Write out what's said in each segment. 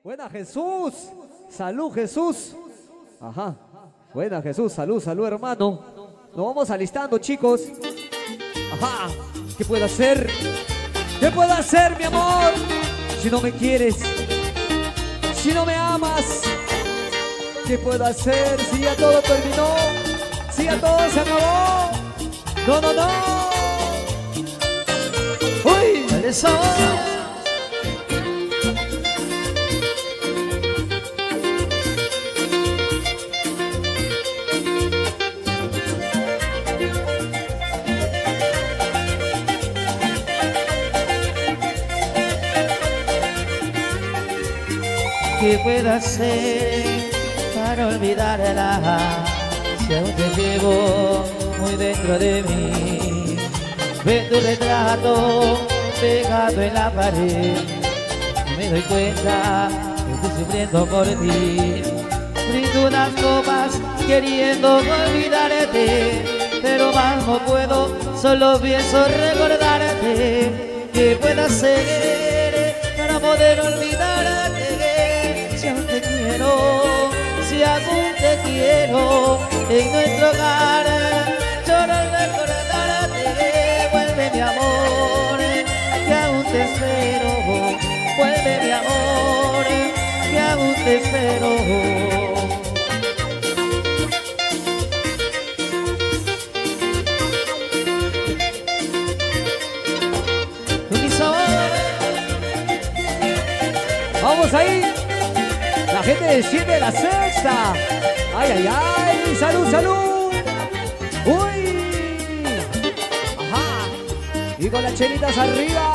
Buena Jesús. Salud Jesús. Ajá. Buena Jesús. Salud, salud hermano. Nos vamos alistando chicos. Ajá. ¿Qué puedo hacer? ¿Qué puedo hacer mi amor? Si no me quieres. Si no me amas. ¿Qué puedo hacer si ya todo terminó? Si ya todo se acabó. No, no, no. ¡Uy! ¡Dale sabor! ¿Qué puedo hacer para olvidarla? Si aún te llevo muy dentro de mí. Ve tu retrato pegado en la pared. Me doy cuenta que estoy sufriendo por ti. Brindo unas copas queriendo olvidarte, pero más no puedo, solo pienso recordarte. ¿Qué puedo hacer para poder olvidarte? Si aún te quiero, si aún te quiero, en nuestro hogar lloro al recordarte. Vuelve mi amor, que aún te espero. Vuelve mi amor, que aún te espero. Vamos ahí. La gente desciende la sexta. Ay, ay, ay. Salud, salud. Uy. Ajá. Y con las chelitas arriba.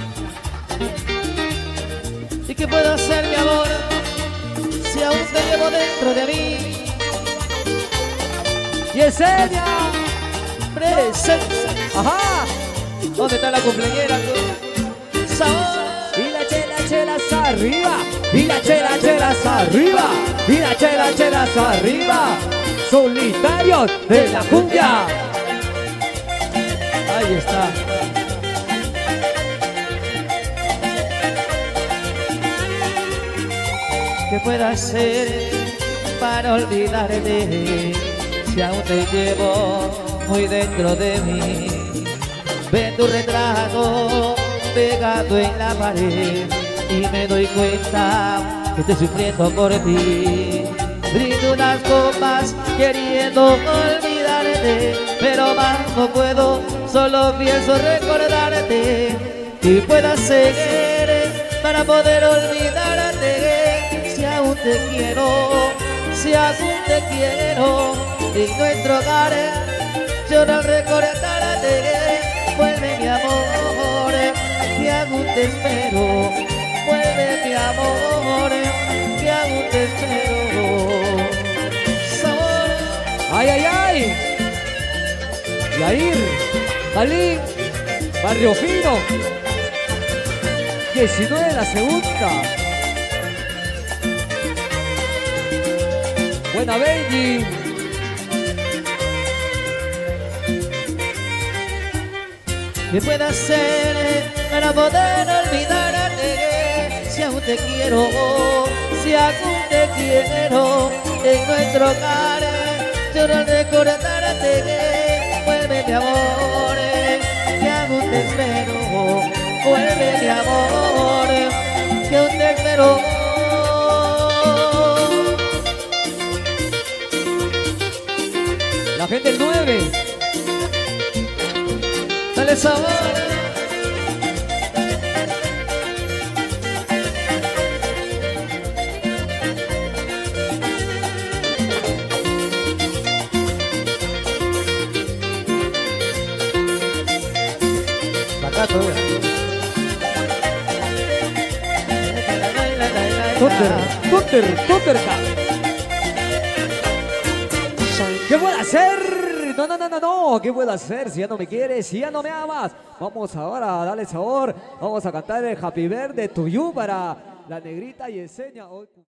¿Y qué puedo hacer, mi amor, si aún te llevo dentro de mí? Yesenia. Presencia. Ajá. ¿Dónde está la cumpleañera? Sabor. Y las chelas arriba. Y las chelas arriba. Y las chelas arriba. Solitarios de la cumbia. Ahí está. ¿Qué puedo hacer para olvidarte? Si aún te llevo muy dentro de mí. Ve tu retrato pegado en la pared y me doy cuenta que estoy sufriendo por ti. Brindo unas copas queriendo olvidarte, pero más no puedo, solo pienso recordarte. ¿Qué puedo hacer para poder olvidarte? Si aún te quiero, si aún te quiero, en nuestro hogar lloro al recordarte. Vuelve mi amor, que aún te espero. Vuelve mi amor, que aún te espero. Sabor. Ay, ay, ay. Yair, Jalín, Barrio Fino. 19 de la segunda. Buena Benji. ¿Qué puedo hacer para poder olvidarte? Si aún te quiero, si aún te quiero, en nuestro hogar lloro al recordarte. Vuelve mi amor, que aún te espero. Vuelve mi amor, que aún te espero. La gente del 9. Dale sabor. Bacato, Tutter. ¿Qué puedo hacer? No. ¿Qué puedo hacer si ya no me quieres, si ya no me amas? Vamos ahora a darle sabor. Vamos a cantar el Happy Birthday to You para la negrita Yesenia.